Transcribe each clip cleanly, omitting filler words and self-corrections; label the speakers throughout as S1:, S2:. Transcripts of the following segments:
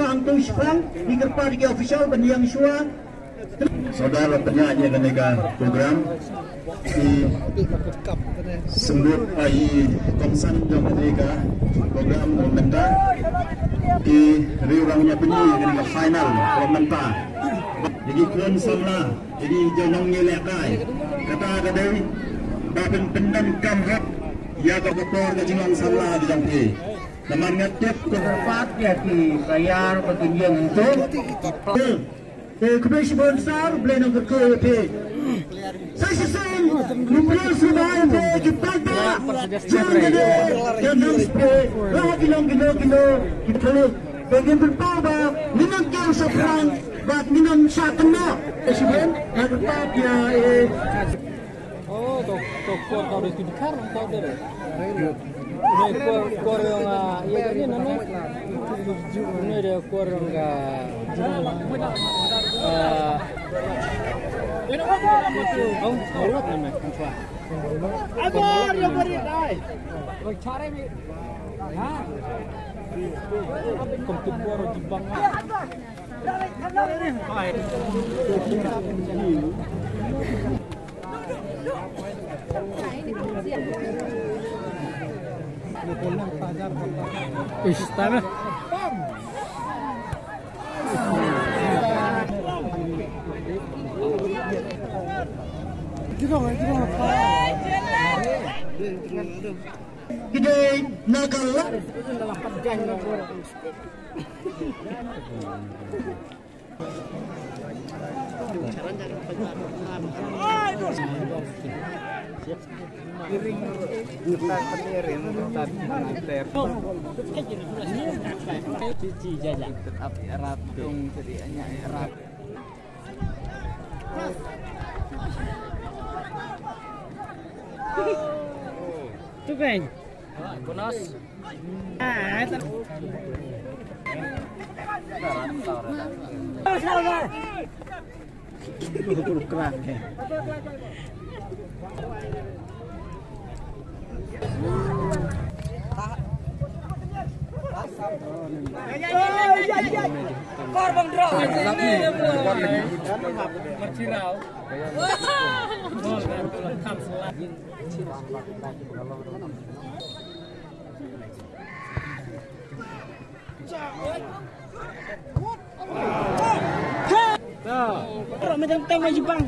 S1: Suang Tung Shpang di kerpa di official pendiang Shua. Saudara penyanyi dan program di sembut ai konsan jom mereka program Menta di riurangnya penyanyi dengan final Menta. Jadi kuan samla jadi jonong nyelekai kata kadai bapen pendan kamhat ya kapor ke jingang samla di jampi. Naman ngatip keempat ya di bayar pendiang itu. Komisi besar belum berkata. Saya sesuai mempunyai sungai kita tak jangan jangan lagi kilo kita bagian berbawah minum kau seberang buat minum satu nak sesuai berapa dia
S2: oh toko kau itu di karang kau deh ini korong ya ini nana ini ada korong oh, mulut nih mek, cuy. Agor, ya beri dai. Kau cari mi, ha? Komplit boro jibang. Istana.
S1: Gede nagala.
S2: Cici jajak tetap erat dong cerianya erat. Tu bem. Bonus. Kurang.
S3: Korban draw.
S2: Mercirau.
S3: Orang macam tengah Jepang.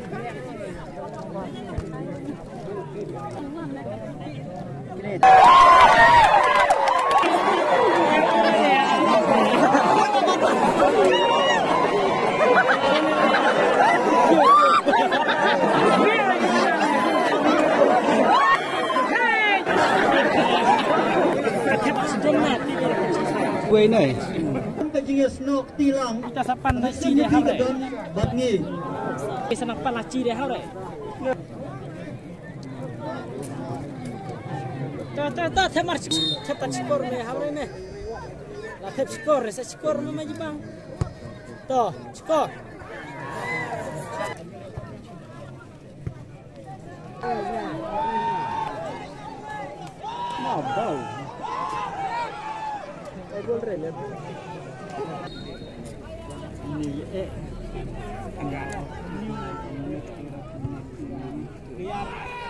S2: Gue nih.
S1: Kajingnya snok tilang.
S3: Kita sapan laci dia hore.
S1: Batngi.
S3: Kita sapan laci dia hore. Tuh, temar cepat skor nih hore nih. Lah skor, saya skor mama Jepang. Tuh, skor.
S2: Mabau. Gol rele. Ini enggak. Lihat.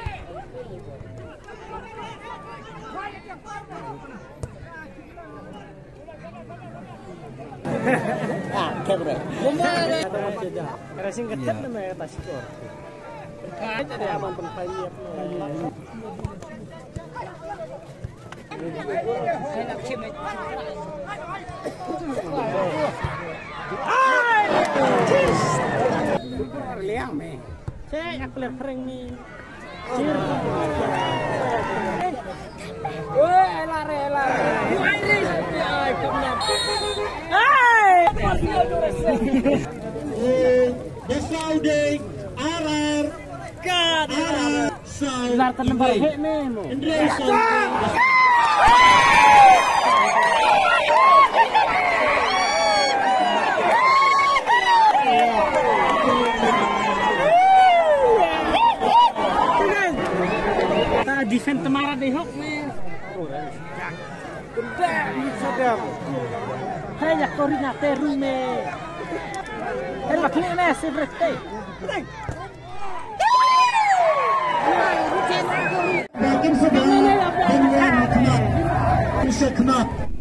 S2: Ah, kebra.
S3: Racing ketat namanya atas skor. Berkait ada aman penpayap.
S2: Liang me.
S3: Saya aku lihat kering nih. Lari.
S1: Saudi Arar. Arar.
S3: Lar tenembar hek memo. Defend temara deh hok men.
S2: Sedap.
S3: Hanya Corina Terume. Ela kena sebrete.
S1: Makin sedap. Dengan kenap. Bisa kenap.